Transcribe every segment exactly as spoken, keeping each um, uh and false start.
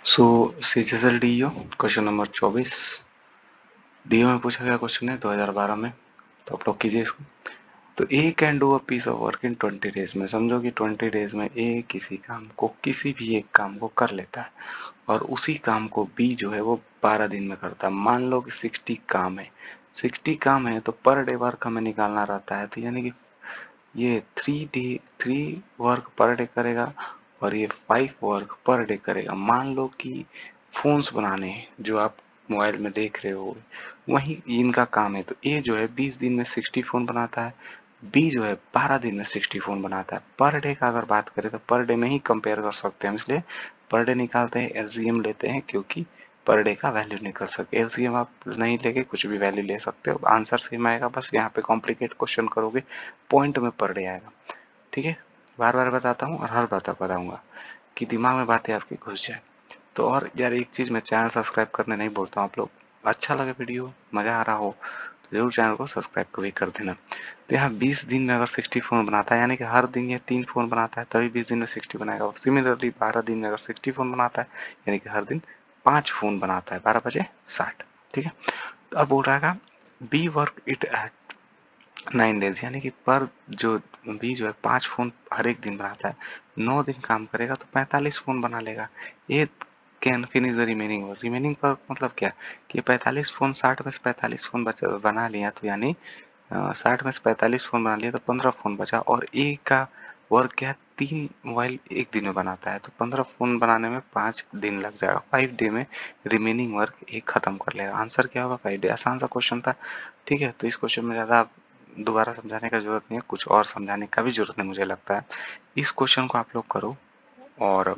सो C G S L D E O question number चौबीस D O में पूछा गया क्वेश्चन है दो हज़ार बारह में। तो आप लोग कीजिए इसको। तो A can do a piece of work in twenty days में। समझो कि ट्वेंटी डेज में ए किसी काम को किसी भी एक काम को कर लेता है और उसी काम को बी जो है वो बारह दिन में करता है। मान लो कि सिक्सटी काम है, सिक्सटी काम है तो पर डे वर्क हमें निकालना रहता है। तो यानी कि ये three day three work per day करेगा और ये फाइव वर्क पर डे करेगा। मान लो कि फोन्स बनाने हैं जो आप मोबाइल में देख रहे हो, वही इनका काम है। तो ए जो है बीस दिन में सिक्सटी फोन बनाता है, बी जो है बारह दिन में सिक्सटी फोन बनाता है। पर डे का अगर बात करें तो पर डे में ही कंपेयर कर सकते हैं, इसलिए पर डे निकालते हैं, एलसीएम लेते हैं, क्योंकि पर डे का वैल्यू निकल सके। एलसीएम आप नहीं लेके कुछ भी वैल्यू ले सकते हो, आंसर सेम आएगा। बस यहाँ पे कॉम्प्लिकेट क्वेश्चन करोगे, पॉइंट में पर डे आएगा। ठीक है, बार बार बताता हूँ और हर बात बताऊंगा कि दिमाग में बातें आपकी घुस जाए। तो और यार एक चीज़, मैं चैनल सब्सक्राइब करने नहीं बोलता हूँ, आप लोग अच्छा लगे वीडियो, मज़ा आ रहा हो तो जरूर चैनल को सब्सक्राइब भी कर देना। तो यहाँ बीस दिन में अगर सिक्सटी फोन बनाता है, यानी कि हर दिन ये तीन फोन बनाता है, तभी बीस दिन में सिक्सटी बनाएगा। और सिमिलरली बारह दिन में अगर सिक्सटी फोन बनाता है, यानी कि हर दिन पाँच फोन बनाता है, बारह बजे साठ। ठीक है, तो अब बोल रहा है B work it at nine days, यानी कि पर जो बी जो है पाँच फोन हर एक दिन बनाता है, नौ दिन काम करेगा तो पैंतालीस फोन बना लेगा। A can finish the remaining work. Remaining work मतलब क्या कि पैंतालीस फोन साठ में से पैंतालीस फोन बचा बना लिया, तो यानी साठ में से पैंतालीस फोन बना लिया तो पंद्रह फोन बचा। और ए का वर्क क्या है, तीन मोबाइल एक दिन में बनाता है, तो पंद्रह फोन बनाने में पाँच दिन लग जाएगा। फाइव डे में रिमेनिंग वर्क एक खत्म कर लेगा। आंसर क्या होगा, फाइव डे। आसान सा क्वेश्चन था। ठीक है, तो इस क्वेश्चन में ज़्यादा दोबारा समझाने का जरूरत नहीं है, कुछ और समझाने का भी जरूरत नहीं मुझे लगता है। इस क्वेश्चन को आप लोग करो और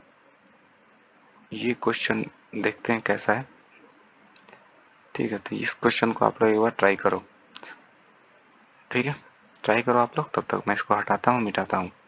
ये क्वेश्चन देखते हैं कैसा है। ठीक है, तो इस क्वेश्चन को आप लोग एक बार ट्राई करो। ठीक है, ट्राई करो आप लोग। तब तक मैं इसको हटाता हूँ, मिटाता हूँ।